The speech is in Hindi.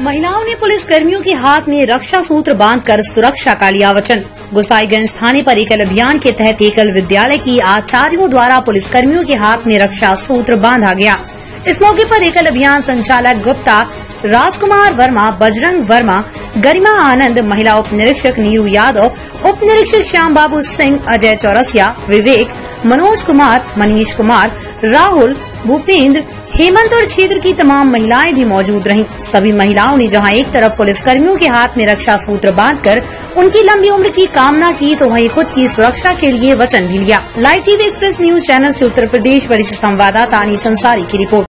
महिलाओं ने पुलिस कर्मियों के हाथ में रक्षा सूत्र बांधकर सुरक्षा का लिया वचन। गोसाईगंज थाने पर एकल अभियान के तहत एकल विद्यालय की आचार्यों द्वारा पुलिस कर्मियों के हाथ में रक्षा सूत्र बांधा गया। इस मौके पर एकल अभियान संचालक गुप्ता, राजकुमार वर्मा, बजरंग वर्मा, गरिमा आनंद, महिला उप निरीक्षक नीरू यादव, उप निरीक्षक श्याम बाबू सिंह, अजय चौरसिया, विवेक, मनोज कुमार, मनीष कुमार, राहुल, भूपेंद्र, हेमंत और क्षेत्र की तमाम महिलाएं भी मौजूद रहीं। सभी महिलाओं ने जहां एक तरफ पुलिस कर्मियों के हाथ में रक्षा सूत्र बांधकर उनकी लंबी उम्र की कामना की, तो वहीं खुद की सुरक्षा के लिए वचन भी लिया। Live TV express news channel से उत्तर प्रदेश से संवाददाता अनीस अंसारी की रिपोर्ट।